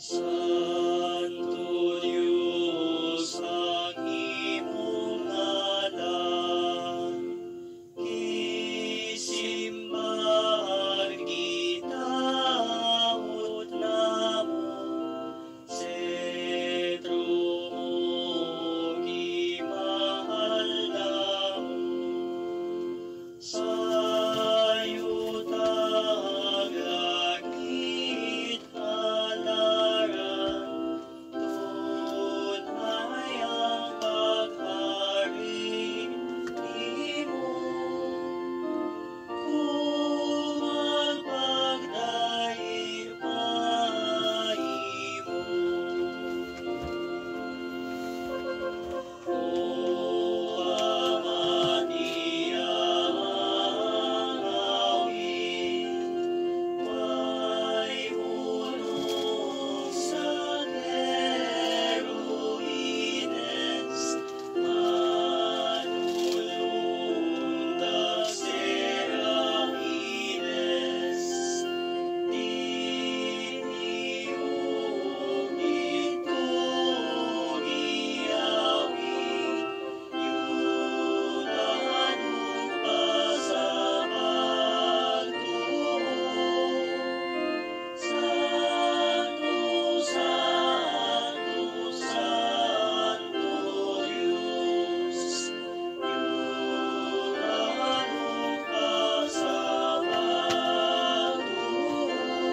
Santo Dios ang imong ngalan, gisimbahan kita ut namo, sentro mo gimahal namo, sayo tagangit halaran, tunay ang paghari nimo, kung magpagdahil paimo. O Ama Maria, awit, may hulog sa heroines, manulundag serafines, diniyong itong iawit, yunan pa sa pagtuo. Santo, Santo, Santo Dios, yunan pa sa pagtuo.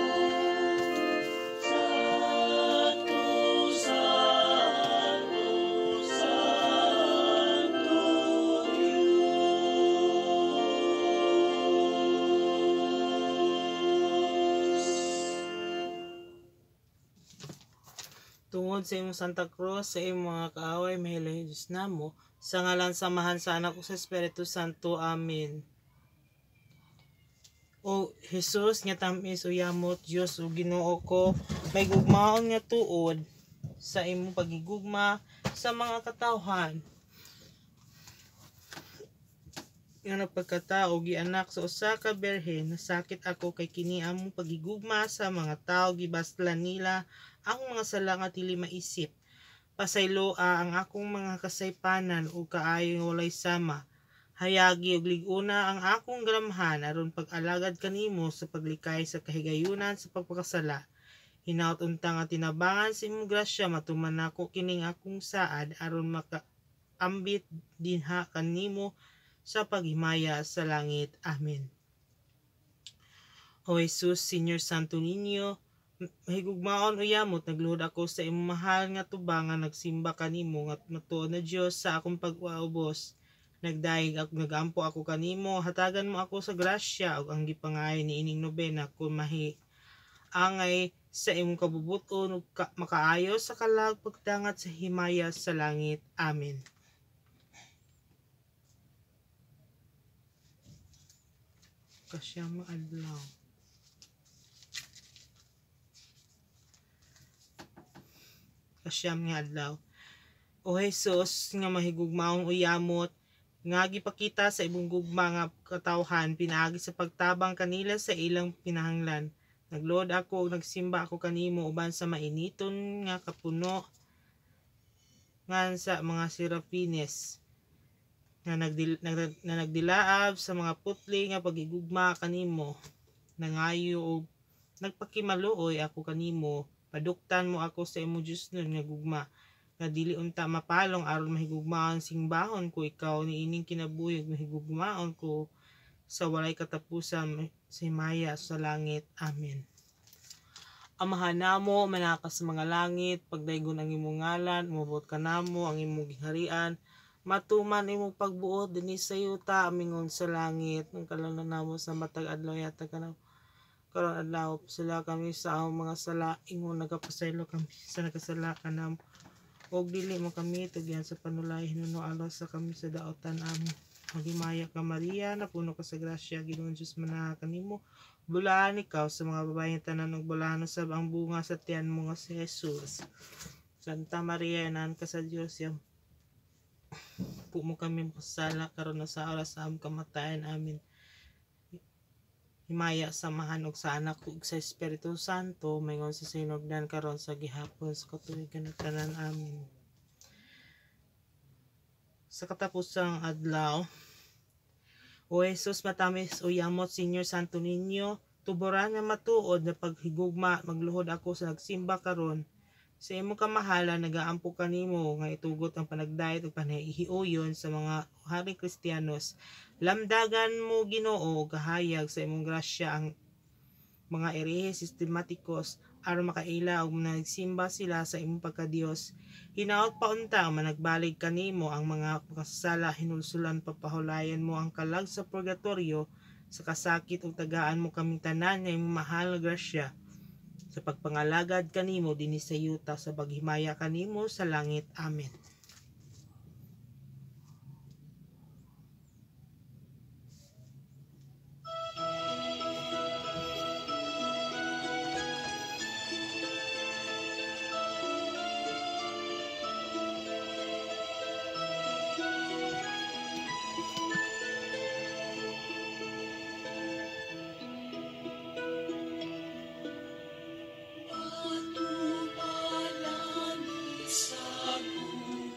Santo, Santo, Santo Dios. Tungod sa imong Santa Cruz, sa imong mga kaaway, mahilayo Diyos namo, sa ngalan samahan sa anak ko sa Espiritu Santo. Amen. O Jesus, nga tamis uyamot, Diyos o Ginoo ko, may gugmaon nga tuod sa imong pagigugma sa mga katawhan. Nga nagpagkatao, gianak sa usa ka berhen, nasakit ako kay kini among pagigugma sa mga tao, gibaslan nila ang mga sala nga dili maisip. Pasayloa ang akong mga kasaypanan ug kaayo walay sama. Hayagi og liguna ang akong galamhan aron pag-alagad kanimo sa paglikay sa kahigayunan sa pagpakasala. Hinaut unta nga tinabangan sa imong grasya matuman nako kining akong saad aron makaambit dinha kanimo sa paghimaya sa langit. Amen. O Jesus, Senior Santo Niño, mahigugmaon uyamot, nagluhod ako sa imong mahal nga tubang nga nagsimba kanimo nga matuod na Dios sa akong pagwaubos. Nagdaig ako, nagampo ako kanimo, hatagan mo ako sa grasya ug ang gipangayo ni ining nobena kung angay sa imong kabubuton ug makaayo sa kalag pagdangat sa himaya sa langit. Amen. Kasyang adlaw. Kasyam nga adlaw. O Jesus, nga mahigugmaong uyamot, nga gipakita sa ibong gugma nga katawhan, pinaagi sa pagtabang kanila sa ilang pinahanglan. Naglood ako ug nagsimba ako kanimo uban sa mainiton nga kapuno nga sa mga serafines nga nagdilaab sa mga putli nga pagigugma kanimo. Nangayo og nagpakimaluoy ako kanimo, paduktan mo ako sa imo Dios nun nga gugma, nga dili unta mapalong aron mahigugmaon singbahon ko ikaw niining kinabuyog, mahigugmaon ko sa walay katapusan sa himaya sa langit. Amen. Amahan namo manaka sa mga langit, pagdaygon ang imong ngalan, umabot ka namo ang imong gingharian, matuman imong pagbuot dinhi sa yuta amingon sa langit. Nung kalangnan namo sa matag adlaw yata kanang karon adlaw, sala kami sa among mga sala, ingon nagapasaylo kami sa nakasala kanam, og dili mo kami tugyan sa panulay, hinuno alos sa kami sa daotan amo. Magimaya ka Maria, napuno ka sa grasya, Ginoong Diyos manaha kanimo, bulaan ikaw sa mga babae tanan ug bulahan usab ang bunga sa tiyan mo nga si Jesus. Santa Maria, inahan ka sa Dios, po mo kami masala karon na sa oras sa among kamatayan. Amen. himaya samahan og sa anak ug sa Espiritu Santo mayingon sa sinugdan karon sa gihapon sa katuigan ug tanan. Amen. Sa katapusang adlaw, O Jesus, matamis o yamot Senior Santo Niño, tuboran nga matuod na paghigugma magluhod ako sa nagsimba karon. Sa imong kamahalan nagaampo kanimo nga itugot ang panagdayat ug panahihiuyon sa mga haring Kristiyanos. Lamdagan mo Ginoo kahayag sa imong grasya ang mga erehe sistematikos aron makaila og nagsimba sila sa imong pagkadiyos. Hinaot paunta ang managbalig kanimo ang mga kasala hinulsulan papahulayan mo ang kalag sa purgatorio sa kasakit ug tagaan mo kaming tanan nga imong mahal nga grasya sa pagpangalagad kanimo dinhi sa yuta sa paghimaya kanimo sa langit. Amen. Patumalangin sa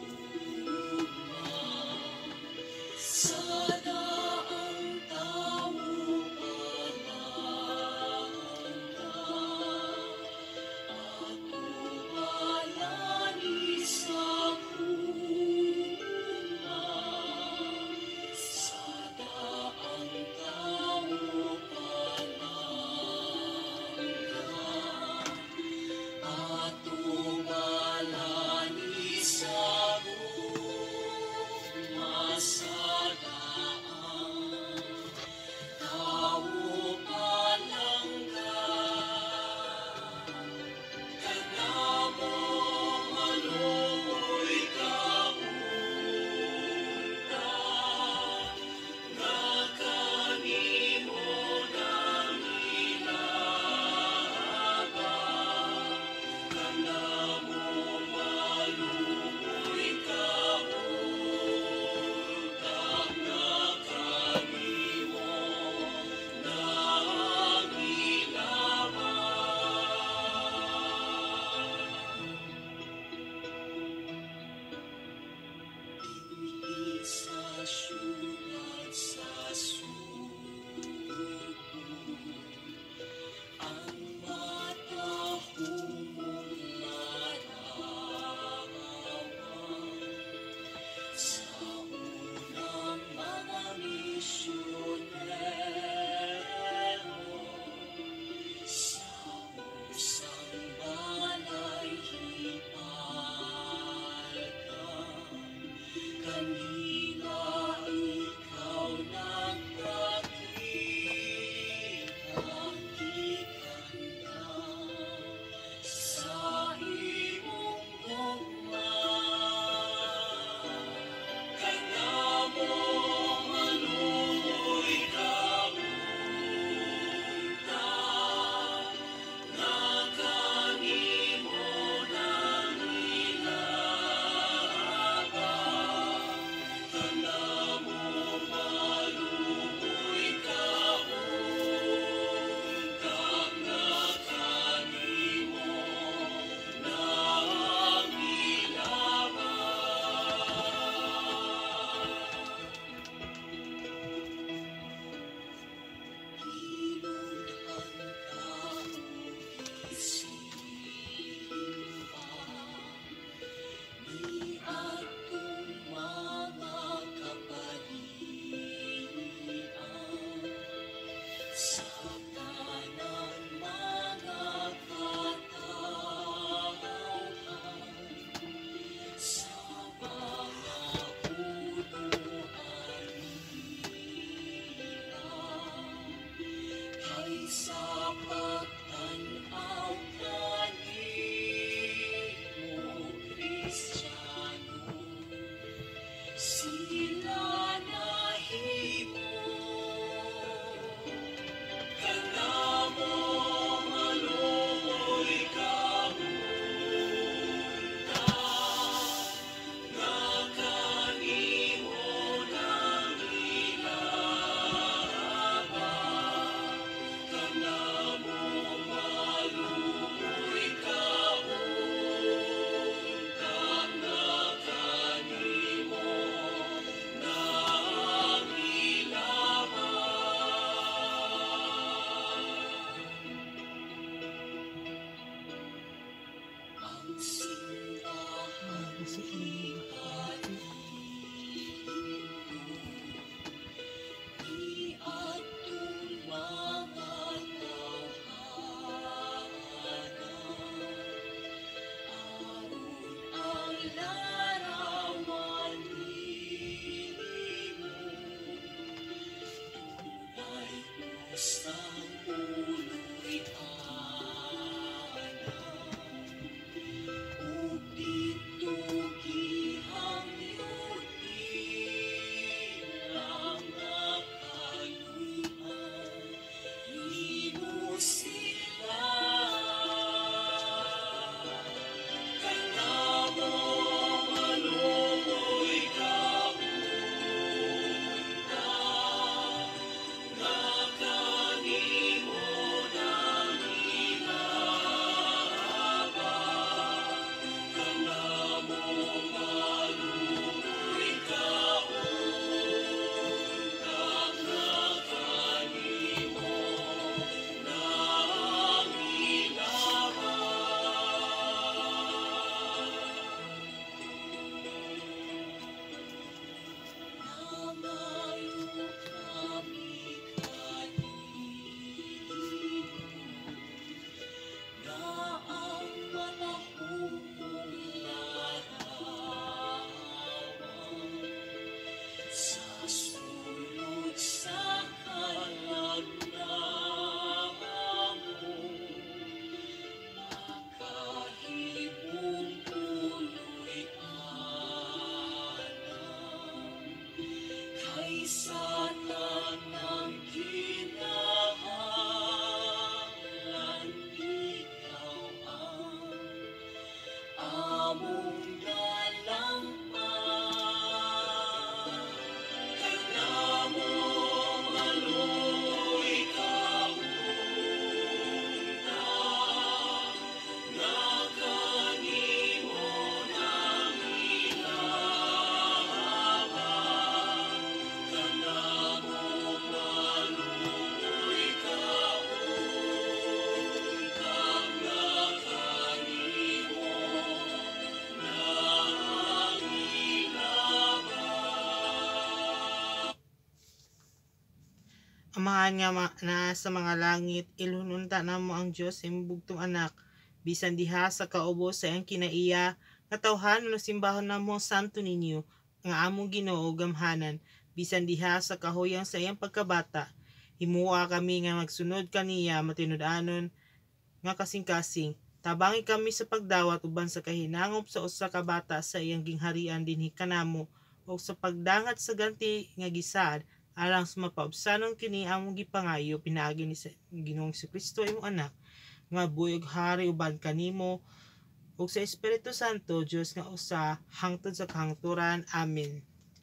Amahan nga naa sa mga langit, ilununta namo ang Dios sa imong bugtong anak. Bisan diha sa kaubo sa iyang kinaiya, katawhan no simbahon namo santo ninyo, nga among Ginoo gamhanan. Bisan diha sa kahuyang sa iyang pagkabata, himua kami nga magsunod kaniya matinud-anon nga kasing-kasing. Tabangi kami sa pagdawat uban sa kahinangop sa usa ka bata sa iyang gingharian dinhi kanamo, o sa pagdangat sa ganti nga gisaad alang sa mapaubsanon kini among gipangayo pinaagi ni Ginoong Kristo imong anak, nga buyog hari uban kanimo ug sa Espiritu Santo Dios nga usa hangtod sa kahangturan. Amen.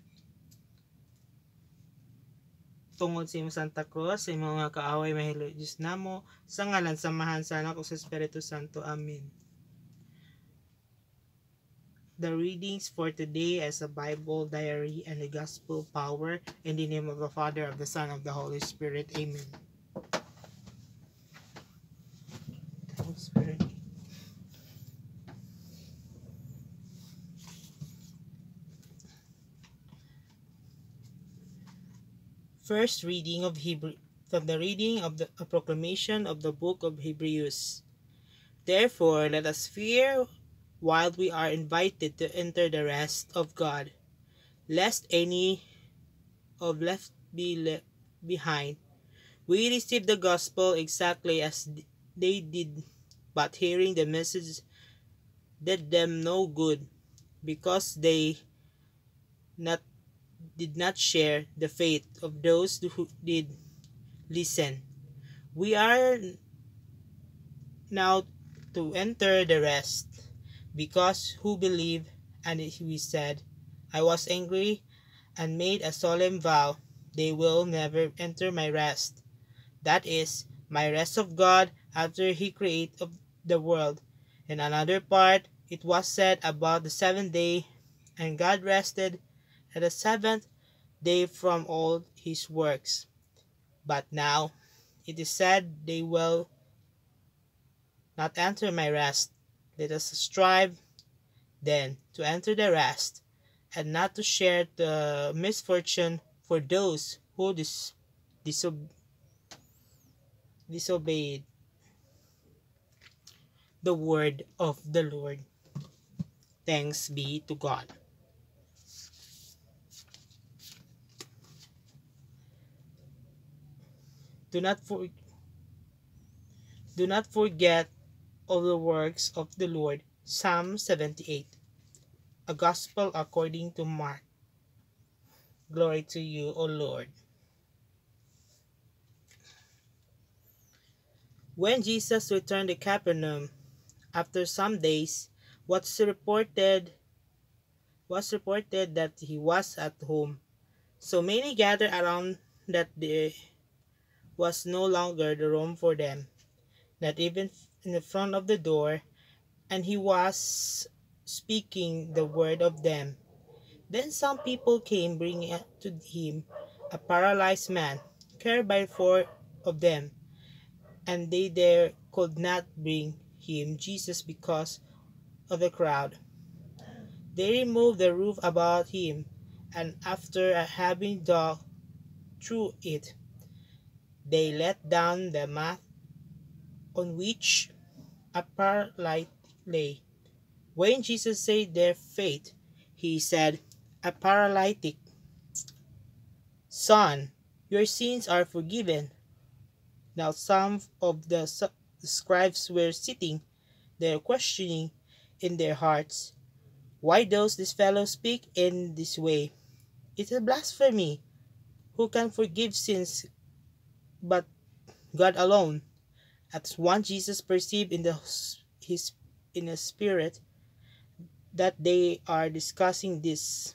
Tungod sa imong Santa Cruz, sa imong mga kaaway mahilo Dios namo, sa ngalan samahan sa anak ug sa Espiritu Santo. Amen. The readings for today is a Bible diary and the Gospel power in the name of the Father, of the Son, of the Holy Spirit. Amen. The Holy Spirit. First reading of Hebrew from the reading of the proclamation of the book of Hebrews. Therefore, let us fear while we are invited to enter the rest of God, lest any of left be left behind. We received the gospel exactly as they did, but hearing the message did them no good, because they did not share the faith of those who did listen. We are now to enter the rest, because who believe, and we said, I was angry and made a solemn vow, they will never enter my rest. That is, my rest of God after he created the world. In another part, it was said about the seventh day, and God rested at the seventh day from all his works. But now, it is said they will not enter my rest. Let us strive, then, to enter the rest, and not to share the misfortune for those who disobeyed the word of the Lord. Thanks be to God. Do not forget all the works of the Lord. Psalm 78. A Gospel according to Mark. Glory to you, O Lord. When Jesus returned to Capernaum, after some days, was reported that he was at home. So many gathered around that there was no longer the room for them, not even in the front of the door, and he was speaking the word of them. Then some people came, bringing to him a paralyzed man, carried by 4 of them, and they there could not bring him Jesus because of the crowd. They removed the roof about him, and after having dug through it, they let down the mat on which a paralytic lay. When Jesus saw their faith, he said, "A paralytic, son, your sins are forgiven." Now some of the scribes were sitting there questioning in their hearts, "Why does this fellow speak in this way? It is blasphemy. Who can forgive sins but God alone?" At once Jesus perceived in his spirit that they are discussing this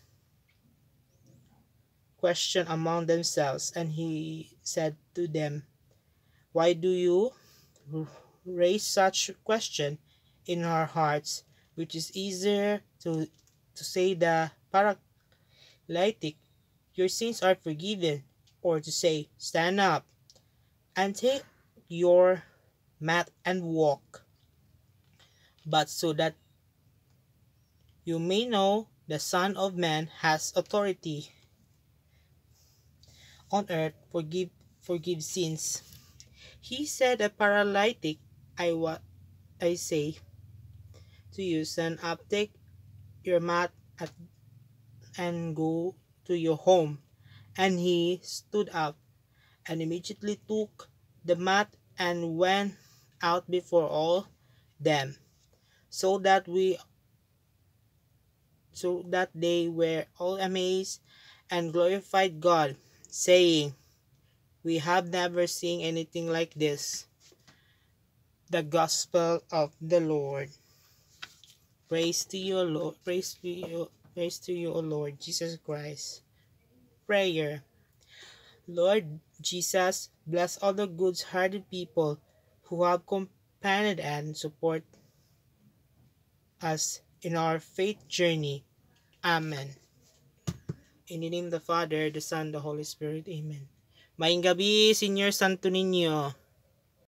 question among themselves, and he said to them, "Why do you raise such question in our hearts? Which is easier to say the paralytic, 'Your sins are forgiven,' or to say, 'Stand up and take your mat and walk?' But so that you may know the Son of Man has authority on earth forgive sins. He said, a paralytic, I say to you, stand up, take your mat and go to your home. And he stood up and immediately took the mat and went out before all them, so that they were all amazed and glorified God, saying, we have never seen anything like this. The gospel of the Lord. Praise to you, Lord. Praise to you, O Lord Jesus Christ. Prayer. Lord Jesus, bless all the good-hearted people who have accompanied and support us in our faith journey. Amen. In the name of the Father, the Son, the Holy Spirit. Amen. Maing gabi, Senior Santo Niño.